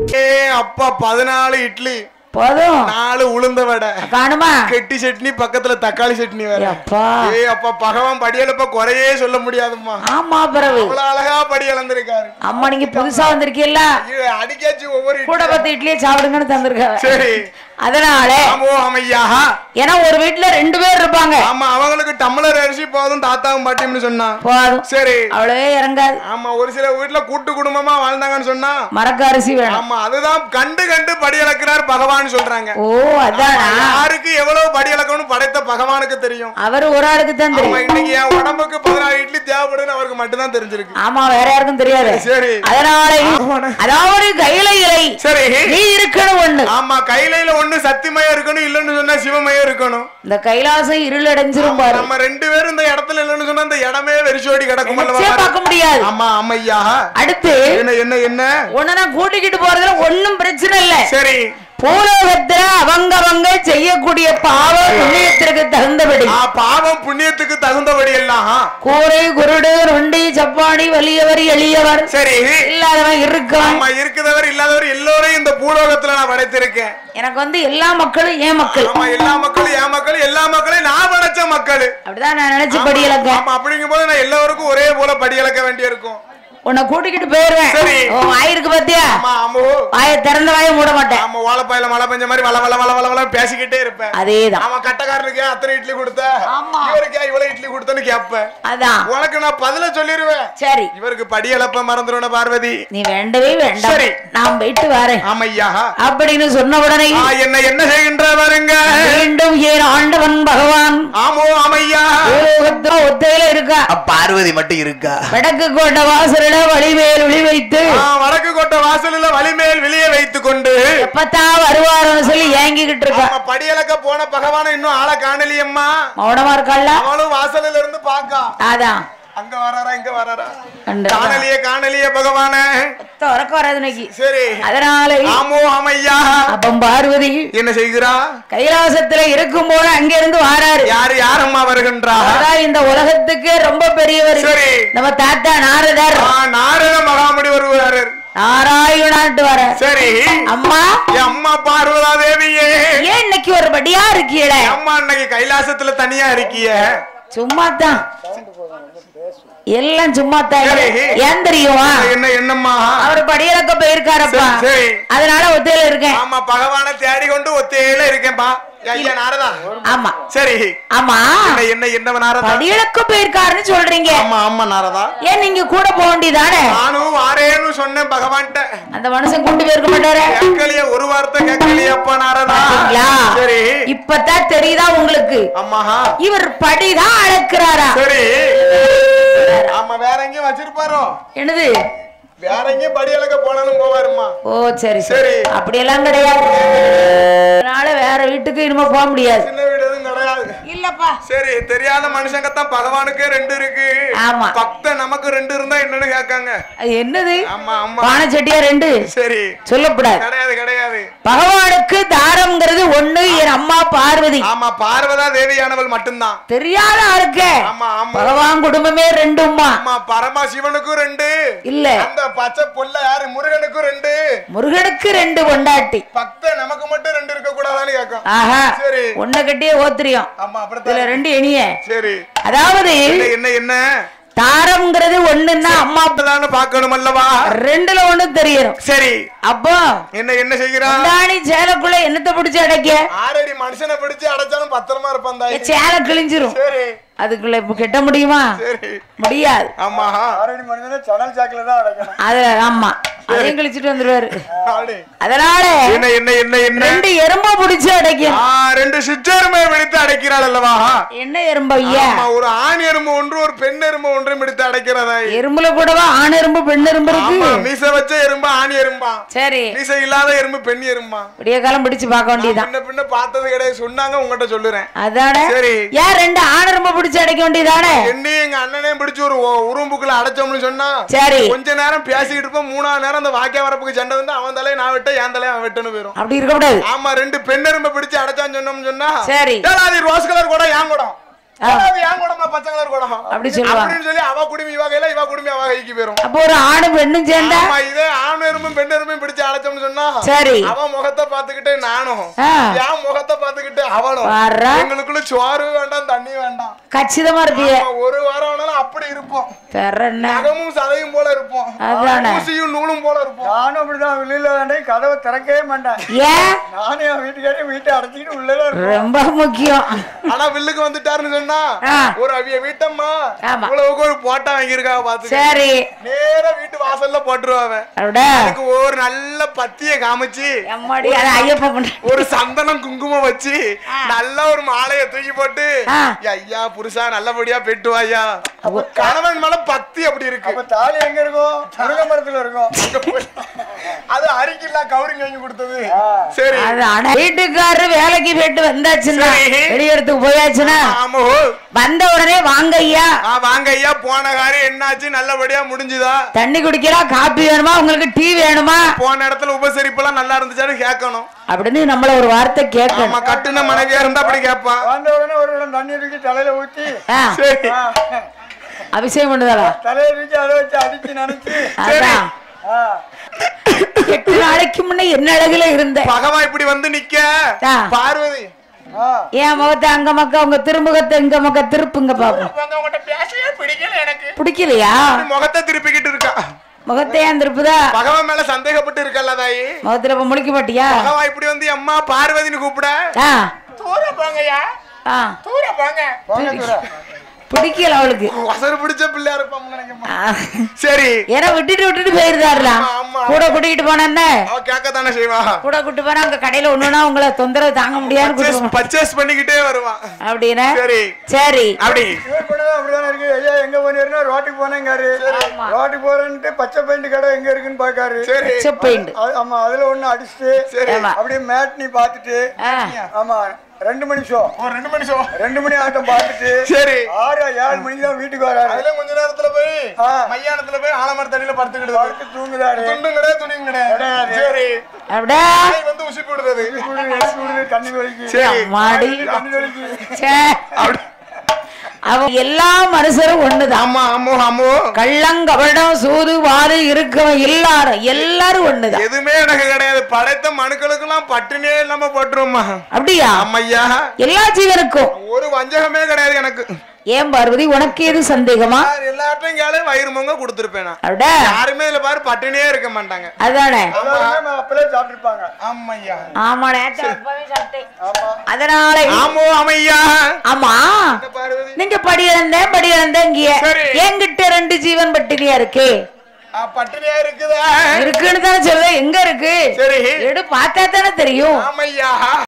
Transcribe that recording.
அப்பா 14 இட்லி போதும் 4 உளுந்த வடை காணுமா கெட்டி சட்னி பக்கத்துல தக்காளி சட்னி வேற அப்பா அப்பா பகவான் படியலப்ப குறையே சொல்ல முடியாதும்மா ஆமா பிறகு அவ்வளவு அழகா படி இழந்திருக்காரு அம்மா நீங்க புதுசா வந்திருக்கீல்ல அடிக்காச்சு ஒவ்வொரு கூட 10 இட்லியே சாப்பிடுங்கன்னு தந்திருக்காங்க சரி அதனால ஏன்னா ஒரு வீட்டுல 2 பேர் இருப்பாங்க ஆமா அவங்களுக்கு டம்ளர் அரிசி போதும் தாத்தாவும் பாட்டியம்னு சொன்னா போதும் சரி அவ்வளவே இறங்காது ஆமா ஒரு சில வீட்டுல கூட்டு குடும்பமா வாழ்ந்தாங்கன்னு சொன்னா மரக்க அரிசி வேணும் ஆமா அதுதான் கண்டு கண்டு படி இழக்கிறார் பகவான் சொல்றாங்க ஓ அதான் யாருக்கு எவ்வளவு படி இழக்கணும்னு படைத்த பகவானுக்கு தெரியும் அவர் ஒரு ஆளுக்கு தான் தெரியும் இன்னைக்கு என் உடம்புக்கு 16 இட்லி தேவைப்படுன்னு அவருக்கு மட்டும் தான் தெரிஞ்சிருக்கு ஆமா வேற யாருக்கும் தெரியாது சரி அதனால அதாவது கையில இலை சரி நீ இருக்கணும் ஒண்ணு ஆமா கையில ஒண்ணு சத்தியமயம் இருக்கணும் இல்லன்னு சொன்னா சிவமயம் இருக்கணும் இந்த கைலாசம் இருள் அடைஞ்சிரும் பாரு நம்ம 2 பேரும் இந்த இடத்துல இல்லன்னு சொன்னா இந்த இடமே வெறிச்சோடி கிடக்கும் அல்லவா பார்க்க முடியாது ஆமா ஆமையா அடுத்து என்ன ஒண்ணு கூட்டிக்கிட்டு போறதுல ஒண்ணும் பிரச்சனை இல்ல சரி பூலோகத்துல அவங்க செய்யக்கூடிய பாவம் புண்ணியத்திற்கு தகுந்தபடி பாவம் புண்ணியத்துக்கு தகுந்தபடி எல்லாம் கூரை குருடு நொண்டி சப்பாடி வலியவர் எளியவர் சரி இல்லாதவன் இருக்கான் இருக்கிறவர் இல்லாதவர் எல்லோரையும் இந்த பூலோகத்துல நான் படைத்திருக்கேன் எனக்கு எல்லா மக்களும் ஏன் மக்கள் எல்லா மக்களும் ஏன் மக்கள் எல்லா மக்களையும் நான் படைச்ச மக்கள் அப்படிதான் நான் நினைச்சு படி இழக்க அப்படிங்கும் போது நான் எல்லாருக்கும் ஒரே போல படி இழக்க வேண்டிய இருக்கும் உன்னை கூட்டிக்கிட்டு போயிருவேன் வாயிருக்கு பாத்தியா வாயை திறந்த வாயை மூட மாட்டேன் ஆமா வாழைப்பாயில மழை பெஞ்ச மாதிரி வள வள வள வள வள பேசிக்கிட்டே இருப்பேன் அதேதான் ஆமா கட்டக்காரனுக்கு அத்தனை இட்லி கொடுத்த இவருக்கு இவ்வளவு இட்லி கொடுத்தன்னு கேப்பேன் அதான் உனக்கு நான் பதில சொல்லிடுவேன் சரி இவருக்கு படி இழப்ப மறந்துடுவேன் பார்வதி நீ வேண்டவே வேண்டாம் சரி நான் போயிட்டு வரேன் ஆமையா அப்படின்னு சொன்ன உடனே என்ன செய்கின்ற பாருங்க மீண்டும் ஏன் ஆண்டவன் பகவான் ஆமோ ஆமையா ஒத்தையில இருக்கா பார்வதி மட்டும் இருக்கா வடக்கு கோட்டை வாசல் வழிமேல் விழி வைத்து வடக்கு கோட்டை வாசலில் வழிமேல் விழிய வைத்துக் கொண்டு எப்பத்தா வருவாருன்னு சொல்லி ஏங்கிக்கிட்டு இருக்கா படியலக்க போன பகவான இன்னும் ஆளை காணலியம்மா மௌனமா இருக்கல்ல அவளும் வாசலில் இருந்து பாக்கா அதான் அங்க வராரா இங்க வராரா காணலியே பகவானே உறக்க வராது இன்னைக்கு சரி அதனால ஆமோ ஆமையா அப்பம் பார்வதி என்ன செய்கிறா கைலாசத்துல இருக்கும் போது அங்க இருந்து வாராரு யாரம்மா வருகின்றா இந்த உலகத்துக்கு ரொம்ப பெரியவர் சரி நம்ம தாத்தா நாரதர் நாரத மகாமுடி வருவாரு நாராயணாட்டு வர சரி அம்மா அம்மா பார்வதா தேவியே ஏன் இன்னைக்கு ஒரு படியா இருக்கீல அம்மா இன்னைக்கு கைலாசத்துல தனியா இருக்கிய சும்மாதான் எல்லாம் சும்மாதான் ஏன் தெரியுமா என்னம்மா அவர் படியிறக்க போயிருக்காரப்பா அதனால ஒத்தையில இருக்கேன் ஆமா பகவானை தேடி கொண்டு ஒத்தையில இருக்கேன்பா ஆமா சரி ஆமா என்ன நாரதா படியிறக்க போயிருக்காருன்னு சொல்றீங்க ஆமா ஆமா நாரதா ஏன் நீங்க கூட போக வேண்டியதானே நானும் வாரேன்னு சொன்னேன் பகவான்கிட்ட அந்த மனுஷன் கூட்டு போயிருக்க மாட்டாரு கேட்கலையே ஒரு வார்த்தை கேட்கலையப்பா நாரதா சரி இப்பதான் தெரியுதா உங்களுக்கு அம்மா இவர் படிதான் அளக்குறாரா சரி ஆமா வேற எங்கேயும் வச்சிருப்பாரோ என்னது வேற எங்கேயும் படி அளக்க போனாலும் போவாருமா ஓ சரி சரி அப்படியெல்லாம் கிடையாது அதனால வேற வீட்டுக்கு இனிமே போக முடியாது சின்ன வீடு எதுவும் கிடையாது இல்லப்பா சரி தெரியாத மனுஷங்கத்தான் பகவானுக்கே 2 இருக்கு ஆமா பக்த நமக்கு 2 இருந்தா என்னன்னு கேட்காங்க அது என்னது ஆமா ஆமா பானை சட்டியா 2 சரி சொல்லப்படாது கிடையாது கிடையாது பகவானுக்கு தாரம்ங்கிறது 1 என் அம்மா பார்வதி ஆமா பார்வதா தேவியானவள் மட்டும்தான் தெரியாத ஆளுக்க ஆமா ஆமா பகவான் குடும்பமே 2 ஆமா பரமா சிவனுக்கும் 2 இல்ல அந்த பச்சை புள்ள யாரு முருகனுக்கும் 2 முருகனுக்கு 2 கொண்டாட்டி பக்த நமக்கு மட்டும் 2 இருக்க கூடாதான்னு கேட்கும் ஆஹா சரி ஒன்ன கட்டியே ஓத்திரியம் ஆமா அப்புறம் இதுல 2 எணிய சரி அதாவது என்ன தாரம்ங்கிறது 1ன்னா அம்மா அப்பதானே பார்க்கணும் அல்லவா 2ல 1 தெரியணும் சரி அப்போ என்ன செய்கிறா தானி சேலக்குள்ள என்னத்தை பிடிச்சு அடைக்க ஆறடி மனுஷனை பிடிச்சு அடைச்சாலும் பத்திரமா இருப்பான் தாய் சேலை கிழிஞ்சிரும் சரி அதுக்குள்ள இப்ப கெட்ட முடியுமா முடியாது ஆமா ஆறடி மனுஷனை சணல் சாக்குல தான் அடைக்கணும் அது ஆமா அதையும் கிழிச்சிட்டு வந்துருவாரு அதனால என்ன 2 எறும்ப பிடிச்சு அடைக்கும் 2 சிற்றெருமை பிடித்து அடைக்கிறாள் அல்லவா என்ன எறும்பு ஐயா ஒரு ஆண் எறும்பு ஒன்று ஒரு பெண் எறும்பு ஒன்று பிடித்து அடைக்கிறதா எறும்புல கூடவா ஆண் எறும்பு பெண் எறும்பு இருக்கு மீச வச்ச எறும்பு ஆண் எறும்பா சரி மீச இல்லாத எறும்பு பெண் எறும்பா விடிய காலம் பிடிச்சு பார்க்க வேண்டியதான் பின்ன பார்த்தது கிடையாது சொன்னாங்க உங்ககிட்ட சொல்லுறேன் அதானே சரி யார் 2 ஆண் எறும்பு பிடிச்சு அடைக்க வேண்டியதானே என்னையும் எங்க அண்ணனையும் பிடிச்சு ஒரு உரும்புக்குள்ள அடைச்சோம்னு சொன்னா சரி கொஞ்ச நேரம் பேசிக்கிட்டு இருப்போம் 3ஆவது நேரம் அந்த வாக்கிய வரப்புக்கு சண்டை வந்து அவன் தலையை நான் விட்ட என் தலையை அவன் விட்டுன்னு போயிரும் அப்படி இருக்க கூடாது ஆமா 2 பெண் எறும்பை பிடிச்சு அடைச்சான்னு சொன்னோம்னு சொன்னா சரி அது ரோஸ் கலர் கூட ஏன் கூட ஏன் குடமா பச்சை கலர் குடம் அப்படி சொல்லுவாங்க. அப்படின்னு சொல்லி அவ குடுமி இவ கையில இவ குடுமி அவ கைக்கு போயிரும். அப்போ ஒரு ஆணும் பெண்ணும் சேர்ந்தா இதே ஆண் எறும்பும் பெண் எறும்பும் பிடிச்சு அழைச்சோம்னு சொன்னா சரி அவன் முகத்தை பாத்துக்கிட்டு நானும் என் முகத்தை பாத்துக்கிட்டு அவனும் எங்களுக்குள்ள சோறு வேண்டாம் தண்ணி வேண்டாம் கச்சிதமா இருப்பீங்க. ஒரு வாரம் ஆனாலும் அப்படி இருப்போம். என்ன நகமும் சதையும் போல இருப்போம். ஊசியும் நூலும் போல இருப்போம். நானும் அப்படிதான் வெளியில கதவை திறக்கவே மாட்டேன். ஏன் நானும் என் வீட்டுக்காரி வீட்டை அடைச்சிக்கிட்டு உள்ளதான் ரொம்ப முக்கியம். ஆனா வில்லுக்கு வந்துட்டாருன்னு சொன்னா ஒரு அவிய வீட்டம்மா ஆமா. இவ்வளவுக்கு ஒரு போட்டா வாங்கியிருக்காங்க பாத்து சரி நேரா வீட்டு வாசல்ல போட்டுருவாங்க. அதுக்கு ஒரு நல்ல பத்திய காமிச்சு எம்மாடி அது ஐயப்ப பண்ண ஒரு சந்தனம் குங்குமம் வச்சு நல்ல ஒரு மாலையை தூக்கி போட்டு ஐயா புருஷா நல்லபடியா பெட்டுவாயா கணவன் மேல பக்தி அப்படி இருக்கு. அப்ப தாலி எங்க இருக்கும்? முருங்கை மரத்துல இருக்கும். அது அரிக்கல கவுரிங் வாங்கி கொடுத்தது. சரி அதான் வீட்டுக்காரரு வேலைக்கு போயிட்டு வந்தாச்சுன்னா வெளியிடத்துக்கு போயாச்சுன்னா ஆமா வந்த உடனே வாங்க ஐயா வாங்க ஐயா போன காரியம் என்னாச்சு நல்லபடியா முடிஞ்சுதா? தண்ணி குடிக்கிறா காப்பி வேணுமா உங்களுக்கு டீ வேணுமா போன இடத்துல உபசரிப்பு எல்லாம் நல்லா இருந்துச்சான்னு கேட்கணும் அப்படின்னு நம்மள ஒரு வார்த்தை கேட்கணும். கட்டுன மனைவியா இருந்தா அப்படி கேட்பான். வந்த உடனே ஒரு இடம் தண்ணி தூக்கி தலையில ஊத்தி சரி அபிஷேகம் பண்ணுதாரா தலையில தூக்கி அதை வச்சு அடிச்சு நினைச்சு அதான் 8 நாளைக்கு முன்ன என்ன அழகுல இருந்த பகவான் இப்படி வந்து நிக்க பார்வதி என் முகத்தை அங்க மக்க உங்க திருமுகத்தை இங்க மக்க திருப்புங்க பாப்போம். பிடிக்கலையா? முகத்தை திருப்பிக்கிட்டு இருக்கா. முகத்தை ஏன் திருப்புதா? பகவான் மேல சந்தேகப்பட்டு இருக்கல்ல தாயி. முகத்துல இப்ப முழிக்க மாட்டியா? பகவான் இப்படி வந்து அம்மா பார்வதின்னு கூப்பிட தூர போங்கயா தூர போங்க. பிடிக்கல அவளுக்கு. வசறு பிடிச்ச பிள்ளையா இருப்பான்னு நினைக்கிறேன். சரி ஏன்னா விட்டுட்டு போயிருந்தாருல கூட கூட்டிட்டு போனேன்னு கேட்கத்தானே செய்வா. கூட கூட்டு போனா அங்க கடையில ஒண்ணுனா உங்களை தொந்தரவு தாங்க முடியாது பர்ச்சேஸ் பண்ணிக்கிட்டே வருவான் அப்படின்னு. சரி சரி அப்படி அப்படிதானே இருக்கு. ஐயா எங்க போனீங்கன்னா ரோட்டுக்கு போனேங்காரு. ரோட்டுக்கு போறேன்ட்டு பச்சை பெயிண்ட் கடை எங்க இருக்குன்னு பாக்காரு. பச்சை பெயிண்ட் ஆமா அதுல ஒண்ணு அடிச்சுட்டு அப்படியே மேட்னி பாத்துட்டு ஆமா 2 மணி ஷோ 2 மணி ஆட்டம் பார்த்துட்டு சரி 6-7 மணிக்கு தான் வீட்டுக்கு வராரு. அதுல கொஞ்ச நேரத்துல போய் மையானத்துல போய் ஆலமர தண்ணியில படுத்துக்கிட்டு தூங்குதாரு. துண்டும் கிடையாது துணியும் கிடையாது. சரி அப்படியே வந்து உசி போடுறது தண்ணி வலிக்கு தண்ணி வலிக்கு அவங்க எல்லா மனுஷரும் ஒண்ணுதான். ஆமா ஆமோ ஆமோ கள்ளங்கபடம் சூது வாது இருக்கவன் எல்லாரும் ஒண்ணுதான். எதுவுமே எனக்கு கிடையாது. படைத்த மனுக்களுக்கு எல்லாம் பட்டினியே இல்லாம போட்டுருமா. அப்படியா? ஆமையா எல்லா ஜீவனுக்கும் ஒரு வஞ்சகமே கிடையாது எனக்கு. ஏன் பார்வதி உனக்கு எது சந்தேகமா? எல்லாத்தையும் கேளு வயிறு மொங்க கொடுத்துருப்பேன். யாருமே இதுல பாரு பட்டினியே இருக்க மாட்டாங்க. அதானே அப்பவே சாப்பிட்டுருப்பாங்க. ஆமையா ஆமாடே அதனால ஆமோ ஆமையா ஆமா நீங்க படி இழந்த இங்க என்கிட்ட 2 ஜீவன் பட்டினியா இருக்கு. பட்டினியா இருக்குதா? இருக்குன்னு தானே சொல்ல. எங்க இருக்கு? சரி எடு பார்த்தா தானே தெரியும். ஆமையா